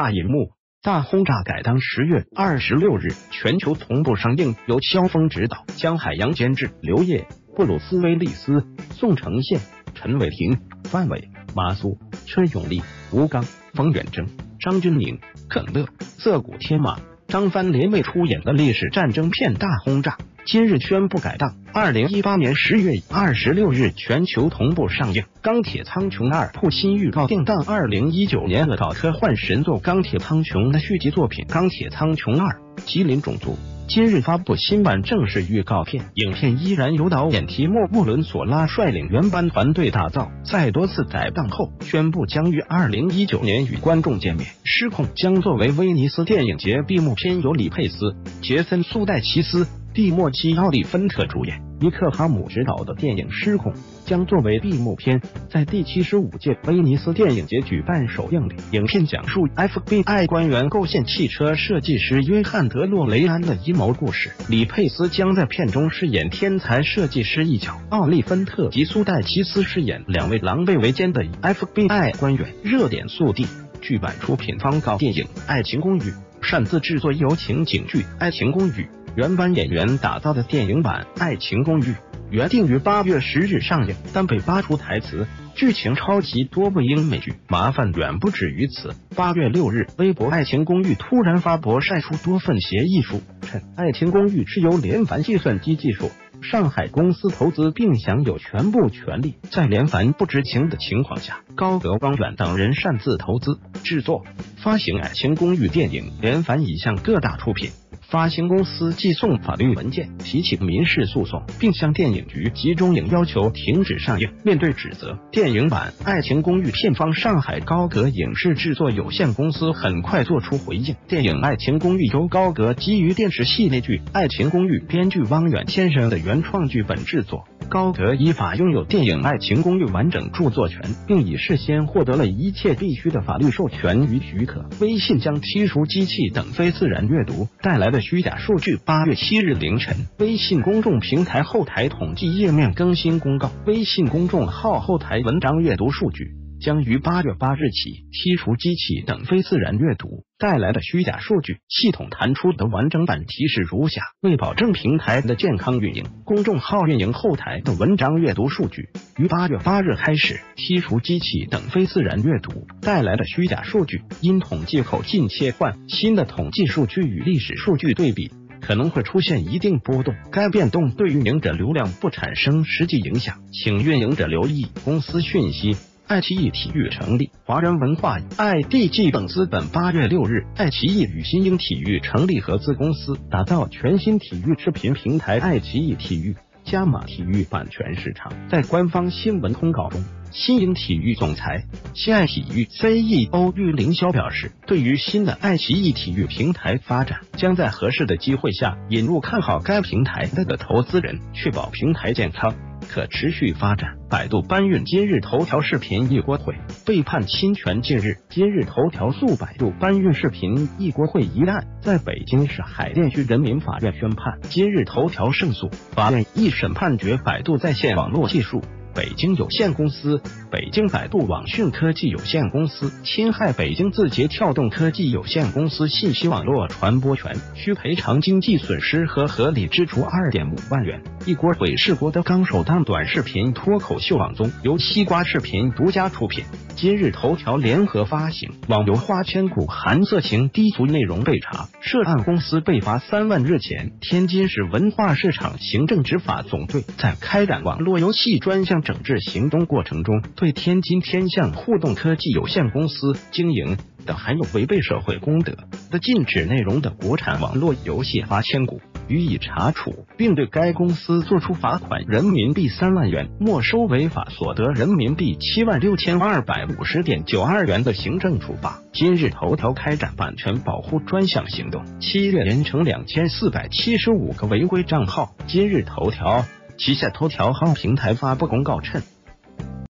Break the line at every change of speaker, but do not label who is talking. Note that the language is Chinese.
大银幕。大轰炸改档10月26日全球同步上映，由萧峰执导，江海洋监制，刘烨、布鲁斯威利斯、宋承宪、陈伟霆、范伟、马苏、崔永利、吴刚、冯远征、张钧甯、耿乐、涩谷天马、张帆联袂出演的历史战争片《大轰炸》今日宣布改档，2018年10月26日全球同步上映。钢铁苍穹2铺新预告定档2019年恶搞科幻神作《钢铁苍穹》的续集作品《钢铁苍穹2：吉林种族》今日发布新版正式预告片，影片依然由导演提莫·穆伦索拉率领原班团队打造，在多次改档后宣布将于2019年与观众见面。失控将作为威尼斯电影节闭幕片，由里佩斯、杰森·苏戴奇斯、蒂莫基·奥利芬特主演，尼克·哈姆执导的电影《失控》将作为闭幕片，在第75届威尼斯电影节举办首映礼。影片讲述 FBI 官员构陷汽车设计师约翰·德洛雷安的阴谋故事。里佩斯将在片中饰演天才设计师一角，奥利芬特及苏戴奇斯饰演两位狼狈为奸的 FBI 官员。热点速递，剧版出品方告电影《爱情公寓》擅自制作由情景剧《爱情公寓》原班演员打造的电影版《爱情公寓》原定于8月10日上映，但被扒出台词剧情抄袭多部英美剧，麻烦远不止于此。8月6日，微博《爱情公寓》突然发博晒出多份协议书，称《爱情公寓》是由联凡计算机技术上海公司投资并享有全部权利，在联凡不知情的情况下，高德、汪远等人擅自投资、制作、发行《爱情公寓》电影。联凡已向各大出品发行公司寄送法律文件，提起民事诉讼，并向电影局及中影要求停止上映。面对指责，电影版《爱情公寓》片方上海高格影视制作有限公司很快做出回应。电影《爱情公寓》由高格基于电视系列剧《爱情公寓》编剧汪远先生的原创剧本制作，高格依法拥有电影《爱情公寓》完整著作权，并已事先获得了一切必须的法律授权与许可。微信将剔除机器等非自然阅读带来的虚假数据。8月7日凌晨，微信公众平台后台统计页面更新公告，微信公众号后台文章阅读数据将于8月8日起剔除机器等非自然阅读带来的虚假数据。系统弹出的完整版提示如下：为保证平台的健康运营，公众号运营后台的文章阅读数据于8月8日开始剔除机器等非自然阅读带来的虚假数据。因统计口径切换，新的统计数据与历史数据对比可能会出现一定波动，该变动对运营者流量不产生实际影响，请运营者留意。公司讯息：爱奇艺体育成立，华人文化 IDG 等资本。8月6日，爱奇艺与新英体育成立合资公司，打造全新体育视频平台爱奇艺体育。加码体育版权市场。在官方新闻通告中，新英体育总裁、新爱体育 CEO 喻凌霄表示，对于新的爱奇艺体育平台发展，将在合适的机会下引入看好该平台的投资人，确保平台健康可持续发展。百度搬运今日头条视频一锅烩，被判侵权。近日，今日头条诉百度搬运视频一锅烩一案，在北京市海淀区人民法院宣判，今日头条胜诉。法院一审判决百度在线网络技术北京有限公司、北京百度网讯科技有限公司侵害北京字节跳动科技有限公司信息网络传播权，需赔偿经济损失和合理支出2.5万元。一锅烩是郭德纲首档短视频脱口秀网综，由西瓜视频独家出品，今日头条联合发行。网游花千骨含色情低俗内容被查，涉案公司被罚3万。日前，天津市文化市场行政执法总队在开展网络游戏专项整治行动过程中，对天津天象互动科技有限公司经营的含有违背社会公德的禁止内容的国产网络游戏罚千骨，予以查处，并对该公司作出罚款人民币3万元，没收违法所得人民币76250.92元的行政处罚。今日头条开展版权保护专项行动，7月严惩2475个违规账号。今日头条旗下头条号平台发布公告称，